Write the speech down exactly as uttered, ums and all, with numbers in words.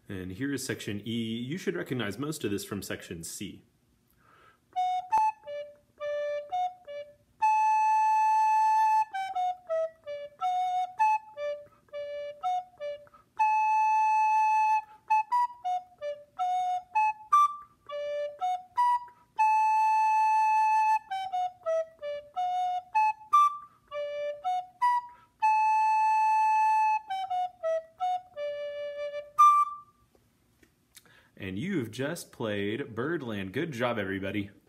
And here is section E. You should recognize most of this from section C. And you've just played Birdland. Good job, everybody.